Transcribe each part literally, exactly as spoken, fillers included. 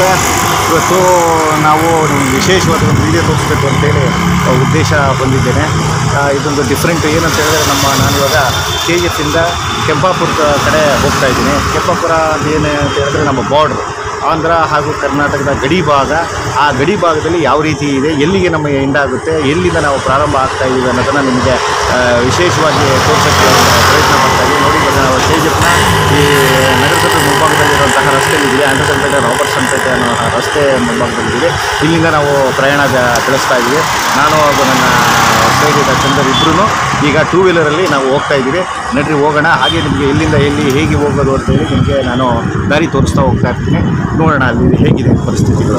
ಬಂಧುಗಳೇ, ಇವತ್ತು ನಾವು ನಿಮ್ಗೆ ವಿಶೇಷವಾದ ಒಂದು ವಿಡಿಯೋ ತೋರಿಸ್ಬೇಕು ಅಂತೇಳಿ ಉದ್ದೇಶ ಬಂದಿದ್ದೇನೆ. ಇದೊಂದು ಡಿಫ್ರೆಂಟ್ ಏನಂತ ಹೇಳಿದ್ರೆ, ನಮ್ಮ ನಾನಿವಾಗ ಕೆ ಜಿ ಎಫಿಂದ ಕೆಂಪಾಪುರದ ಕಡೆ ಹೋಗ್ತಾ ಇದ್ದೀನಿ. ಕೆಂಪಾಪುರ ಏನು ಅಂತ ಹೇಳಿದ್ರೆ ನಮ್ಮ ಬಾರ್ಡ್ರು, ಆಂಧ್ರ ಹಾಗೂ ಕರ್ನಾಟಕದ ಗಡಿ ಭಾಗ. ಆ ಗಡಿ ಭಾಗದಲ್ಲಿ ಯಾವ ರೀತಿ ಇದೆ, ಎಲ್ಲಿಗೆ ನಮ್ಮ ಎಂಡ್ ಆಗುತ್ತೆ, ಎಲ್ಲಿಂದ ನಾವು ಪ್ರಾರಂಭ ಆಗ್ತಾ ಇದ್ದೀವಿ ಅನ್ನೋದನ್ನು ನಿಮಗೆ ವಿಶೇಷವಾಗಿ ತೋರಿಸೋಕ್ಕೆ ಪ್ರಯತ್ನ ಮಾಡ್ತಾ ಇದ್ದೀವಿ. ನೋಡಿ, ಇವಾಗ ನಾವು ಕೆ ಜಿ ಎಫ್ನ ಈ ನಗರಸಭೆ ಮುಂಭಾಗದಲ್ಲಿರುವಂತಹ ರಸ್ತೆಯಲ್ಲಿದೆ, ಆಂಡ್ರಸನ್ ಪೇಟೆ ರಾಬರ್ಟ್ಸನ್ ಪೇಟೆ ಅನ್ನೋ ರಸ್ತೆ ಮುಂಭಾಗದಲ್ಲಿದೆ. ಇಲ್ಲಿಂದ ನಾವು ಪ್ರಯಾಣ ಬೆಳೆಸ್ತಾ ಇದ್ದೀವಿ. ನಾನು ಹಾಗೂ ನನ್ನ ಸ್ನೇಹಿತ ಚಂದರ್ ಇಬ್ಬರೂ ಈಗ ಟೂ ವೀಲರಲ್ಲಿ ನಾವು ಹೋಗ್ತಾ ಇದ್ದೀವಿ. ನಡ್ರಿ ಹೋಗೋಣ. ಹಾಗೆ ನಿಮಗೆ ಎಲ್ಲಿಂದ ಎಲ್ಲಿ ಹೇಗೆ ಹೋಗೋದು ಅಂತೇಳಿ ನಿಮಗೆ ನಾನು ದಾರಿ ತೋರಿಸ್ತಾ ಹೋಗ್ತಾ ಇರ್ತೀನಿ. ನೋಡೋಣ ಅಲ್ಲಿ ಹೇಗಿದೆ ಪರಿಸ್ಥಿತಿಗಳು.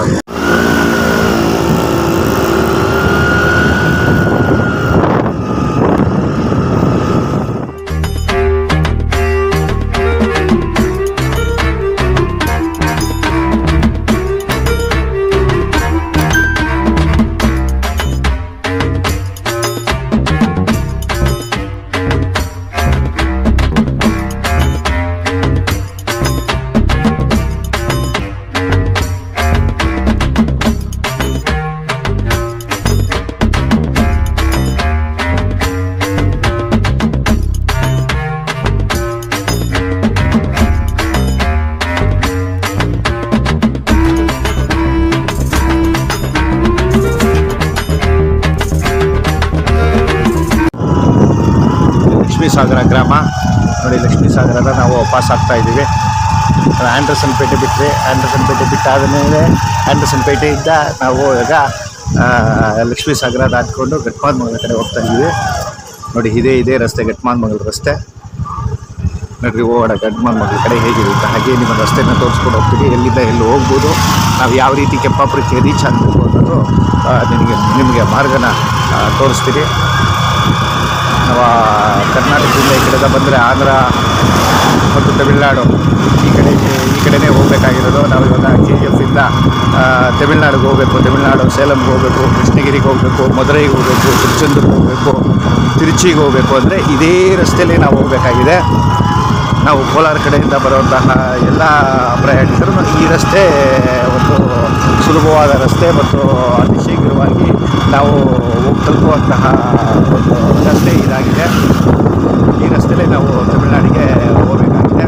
ಸಾಗರ ಗ್ರಾಮ ನೋಡಿ, ಲಕ್ಷ್ಮೀ ಸಾಗರದ ನಾವು ಪಾಸ್ ಆಗ್ತಾ ಇದ್ದೀವಿ. ಆಂಡ್ರಸನ್ ಪೇಟೆ ಬಿಟ್ಟರೆ, ಆಂಡ್ರಸನ್ ಪೇಟೆ ಬಿಟ್ಟಾದ ಮೇಲೆ ಆಂಡ್ರಸನ್ ಪೇಟೆಯಿಂದ ನಾವು ಈಗ ಲಕ್ಷ್ಮೀ ಸಾಗರ ದಾಟ್ಕೊಂಡು ಘಟ್ಮಾದ ಮಗಳ ಕಡೆ ಹೋಗ್ತಾ ಇದ್ದೀವಿ. ನೋಡಿ, ಇದೇ ಇದೇ ರಸ್ತೆ, ಘಟ್ಮಾದ ಮಗಳ ರಸ್ತೆ. ನೋಡ್ರಿ, ಹೋಗೋಣ ಘಟ್ಮಾದ ಮಗಳ ಕಡೆ ಹೇಗಿದೆ ಅಂತ. ಹಾಗೆ ನಿಮ್ಮ ರಸ್ತೆನ ತೋರಿಸ್ಕೊಂಡು ಹೋಗ್ತೀವಿ, ಎಲ್ಲಿಂದ ಎಲ್ಲಿ ಹೋಗ್ಬೋದು, ನಾವು ಯಾವ ರೀತಿ ಕೆಂಪಾಪುರಕ್ಕೆ ರೀಚ್ ಆಗಬೇಕು ಅನ್ನೋದು ನಿಮಗೆ ನಿಮಗೆ ಮಾರ್ಗನ ತೋರಿಸ್ತೀವಿ. ನಾವು ಕರ್ನಾಟಕದಿಂದ ಈ ಕಡೆದ ಬಂದರೆ ಆಂಧ್ರ ಮತ್ತು ತಮಿಳುನಾಡು ಈ ಕಡೆ ಈ ಕಡೆನೇ ಹೋಗಬೇಕಾಗಿರೋದು. ನಾವು ಇವಾಗ ಕೆ ಜಿ ಎಫಿಂದ ತಮಿಳ್ನಾಡಿಗೆ ಹೋಗಬೇಕು, ತಮಿಳ್ನಾಡು ಸೇಲಂಗೆ ಹೋಗಬೇಕು, ಕೃಷ್ಣಗಿರಿಗೆ ಹೋಗಬೇಕು, ಮಧುರೈಗೆ ಹೋಗಬೇಕು, ತಿರುಚೆಂದೂರಿಗೆ ಹೋಗಬೇಕು, ತಿರುಚಿಗೆ ಹೋಗಬೇಕು. ಅಂದರೆ ಇದೇ ರಸ್ತೆಯಲ್ಲಿ ನಾವು ಹೋಗಬೇಕಾಗಿದೆ. ನಾವು ಕೋಲಾರ ಕಡೆಯಿಂದ ಬರುವಂತಹ ಎಲ್ಲ ಪ್ರಯಾಣಿಕರು ಈ ರಸ್ತೆ ಒಂದು ಸುಲಭವಾದ ರಸ್ತೆ ಮತ್ತು ಅತಿ ಶೀಘ್ರವಾಗಿ ನಾವು ಹೋಗಿ ತಲುಪುವಂತಹ ಒಂದು ರಸ್ತೆ ಇದಾಗಿದೆ. ಈ ರಸ್ತೆಯಲ್ಲಿ ನಾವು ತಮಿಳುನಾಡಿಗೆ ಹೋಗಬೇಕಾಗಿದೆ.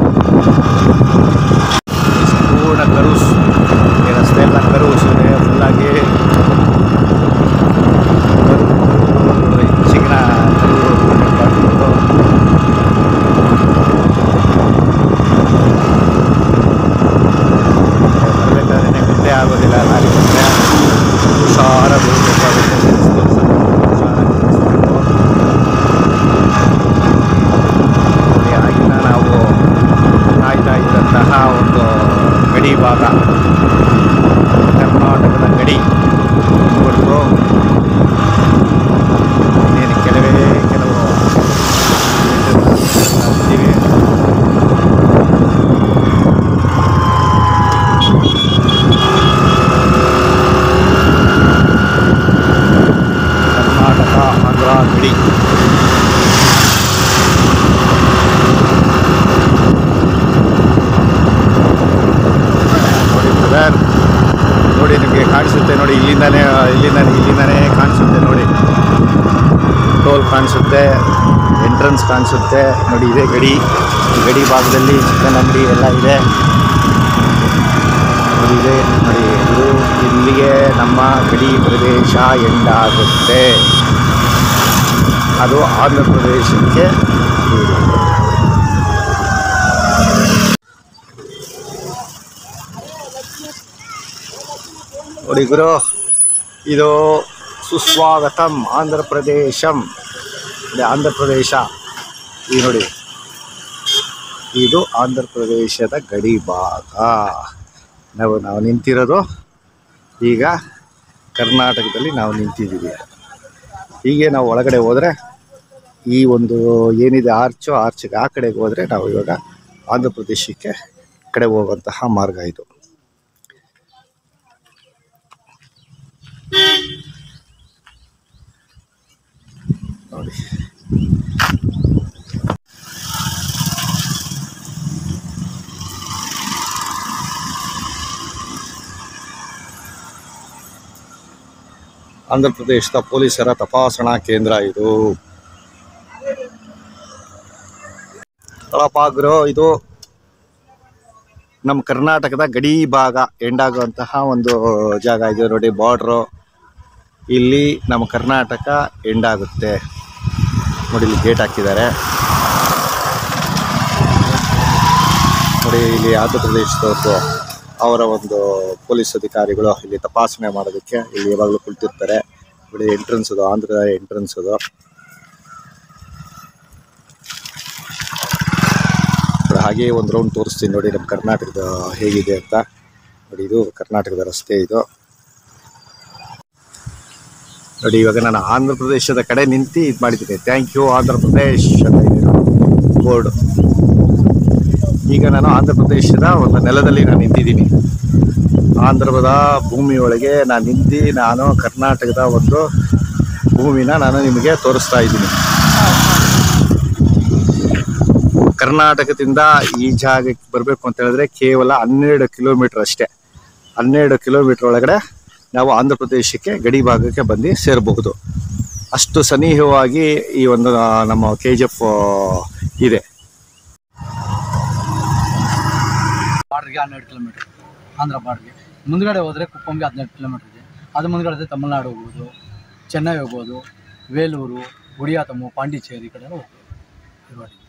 ಸಂಪೂರ್ಣ ಕರೂಸ್, ಈ ರಸ್ತೆ ಎಲ್ಲ ಕರೂಸ್ ಇದೆ ಫುಲ್ಲಾಗಿ. ಚಿಕ್ಕನ ಬರಬೇಕಾದ್ರೆ ಗೊತ್ತೇ ಆಗೋದಿಲ್ಲ. ಲಾರಿ ಬಂದರೆ ಹುಷಾರ ಬೀಳಬೇಕಾಗುತ್ತೆ. ಆಗಿನ ನಾವು ಕಾಯ್ತಾ ಇದ್ದಂತಹ ಒಂದು ಗಡಿ ಭಾಗ, ಕರ್ನಾಟಕದ ಗಡಿ ಕೊಟ್ಟು ಏನು ಕೆಲವೇ ಕೆಲವು ಇದ್ದೀವಿ. ಕರ್ನಾಟಕ ಆಂಧ್ರ ಗಡಿ. ನೋಡಿ, ನಿಮಗೆ ಕಾಣಿಸುತ್ತೆ ನೋಡಿ, ಇಲ್ಲಿಂದಾನೇ ಇಲ್ಲಿಂದಾನೇ ಇಲ್ಲಿಂದಾನೇ ಕಾಣಿಸುತ್ತೆ ನೋಡಿ. ಟೋಲ್ ಕಾಣಿಸುತ್ತೆ, ಎಂಟ್ರೆನ್ಸ್ ಕಾಣಿಸುತ್ತೆ ನೋಡಿ. ಇದೇ ಗಡಿ, ಗಡಿ ಭಾಗದಲ್ಲಿ ಚಿಕನ್ ಅಂಗಡಿ ಎಲ್ಲ ಇದೆ ನೋಡಿ. ಇದೆ ನೋಡಿ, ಇದು ಇಲ್ಲಿಗೆ ನಮ್ಮ ಗಡಿ ಪ್ರದೇಶ ಎಂಡಾಗುತ್ತೆ. ಅದು ಆಂಧ್ರ ಪ್ರದೇಶಕ್ಕೆ ನೋಡಿ ಗುರು. ಇದು ಸುಸ್ವಾಗತಂ ಆಂಧ್ರ ಪ್ರದೇಶಂ, ಆಂಧ್ರ ಪ್ರದೇಶ. ಈ ನೋಡಿ, ಇದು ಆಂಧ್ರ ಪ್ರದೇಶದ ಗಡಿ ಭಾಗ. ನಾವು ನಾವು ನಿಂತಿರೋದು ಈಗ ಕರ್ನಾಟಕದಲ್ಲಿ ನಾವು ನಿಂತಿದ್ದೀವಿ. ಹೀಗೆ ನಾವು ಒಳಗಡೆ ಹೋದರೆ ಈ ಒಂದು ಏನಿದೆ ಆರ್ಚು, ಆರ್ಚಿಗೆ ಆ ಕಡೆಗೆ ಹೋದರೆ ನಾವು ಇವಾಗ ಆಂಧ್ರ ಪ್ರದೇಶಕ್ಕೆ ಕಡೆ ಹೋಗುವಂತಹ ಮಾರ್ಗ ಇದು. ನೋಡಿ, ಆಂಧ್ರ ಪ್ರದೇಶದ ಪೊಲೀಸರ ತಪಾಸಣಾ ಕೇಂದ್ರ ಇದು. ಒಳಪಾಗ್ರೋ ಇದು ನಮ್ಮ ಕರ್ನಾಟಕದ ಗಡಿ ಭಾಗ ಎಂಡಾಗುವಂತಹ ಒಂದು ಜಾಗ ಇದೆ ನೋಡಿ. ಬಾರ್ಡ್ರು ಇಲ್ಲಿ ನಮ್ಮ ಕರ್ನಾಟಕ ಎಂಡಾಗುತ್ತೆ ನೋಡಿ. ಇಲ್ಲಿ ಗೇಟ್ ಹಾಕಿದ್ದಾರೆ ನೋಡಿ. ಇಲ್ಲಿ ಆಂಧ್ರ ಪ್ರದೇಶದವ್ರದ್ದು ಅವರ ಒಂದು ಪೊಲೀಸ್ ಅಧಿಕಾರಿಗಳು ಇಲ್ಲಿ ತಪಾಸಣೆ ಮಾಡೋದಕ್ಕೆ ಇಲ್ಲಿ ಯಾವಾಗಲೂ ಕುಳಿತಿರ್ತಾರೆ ನೋಡಿ. ಎಂಟ್ರೆನ್ಸ್ ಅದು, ಆಂಧ್ರದ ಎಂಟ್ರೆನ್ಸ್ ಅದು. ಹಾಗೆ ಒಂದು ರೌಂಡ್ ತೋರಿಸ್ತೀನಿ ನೋಡಿ ನಮ್ಮ ಕರ್ನಾಟಕದ ಹೇಗಿದೆ ಅಂತ ನೋಡಿ. ಇದು ಕರ್ನಾಟಕದ ರಸ್ತೆ ಇದು ನೋಡಿ. ಇವಾಗ ನಾನು ಆಂಧ್ರ ಪ್ರದೇಶದ ಕಡೆ ನಿಂತು ಇದು ಮಾಡಿದ್ದೀನಿ. ಥ್ಯಾಂಕ್ ಯು ಆಂಧ್ರ ಪ್ರದೇಶ್ ಅಂತ ಇದೆ ಬೋರ್ಡ್. ಈಗ ನಾನು ಆಂಧ್ರ ಪ್ರದೇಶದ ಒಂದು ನೆಲದಲ್ಲಿ ನಾನು ನಿಂತಿದ್ದೀನಿ. ಆಂಧ್ರದ ಭೂಮಿಯೊಳಗೆ ನಾನು ನಿಂತು ನಾನು ಕರ್ನಾಟಕದ ಒಂದು ಭೂಮಿನ ನಾನು ನಿಮಗೆ ತೋರಿಸ್ತಾ ಇದ್ದೀನಿ. ಕರ್ನಾಟಕದಿಂದ ಈ ಜಾಗಕ್ಕೆ ಬರಬೇಕು ಅಂತ ಹೇಳಿದ್ರೆ ಕೇವಲ ಹನ್ನೆರಡು ಕಿಲೋಮೀಟರ್ ಅಷ್ಟೇ. ಹನ್ನೆರಡು ಕಿಲೋಮೀಟರ್ ಒಳಗಡೆ ನಾವು ಆಂಧ್ರ ಪ್ರದೇಶಕ್ಕೆ ಗಡಿ ಭಾಗಕ್ಕೆ ಬಂದು ಸೇರಬಹುದು. ಅಷ್ಟು ಸನಿಹವಾಗಿ ಈ ಒಂದು ನಮ್ಮ ಕೆ ಜಿ ಎಫ್ ಇದೆ. ಬಾರ್ಡ್ರಿಗೆ ಹನ್ನೆರಡು ಕಿಲೋಮೀಟರ್ ಆಂಧ್ರ ಬಾರ್ಡ್ಗೆ. ಮುಂದ್ಗಡೆ ಹೋದರೆ ಕುಪ್ಪಂಗೆ ಹದಿನೆಂಟು ಕಿಲೋಮೀಟರ್ ಇದೆ. ಅದು ಮುಂದ್ಗಡೆ ತಮಿಳ್ನಾಡು ಹೋಗ್ಬೋದು, ಚೆನ್ನೈ ಹೋಗ್ಬೋದು, ವೇಲೂರು, ಗುಡಿಯಾತಮ್ಮು, ಪಾಂಡಿಚೇರಿ ಕಡೆ ಹೋಗ್ಬೋದು.